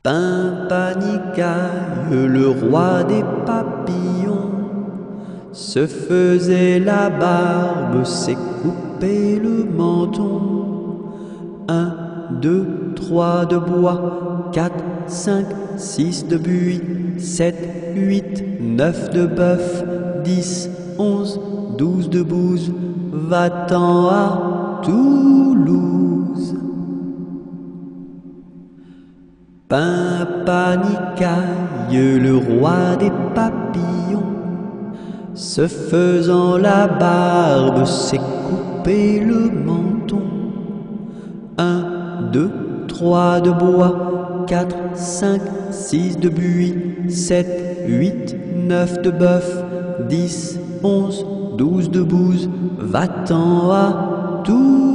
Pimpanicaille, le roi des papillons, se faisait la barbe, s'est coupé le menton. 1, 2, 3 de bois, 4, 5, 6 de buis, 7, 8, 9 de bœuf, 10, 11, 12 de bouse, va-t'en à Toulouse. Pimpanicaille, le roi des papillons, se faisant la barbe, s'est coupé le menton. 1, 2, 3 de bois, 4, 5, 6 de buis, 7, 8, 9 de bœuf, 10, 11, 12 de bouse, va-t'en à Toulouse.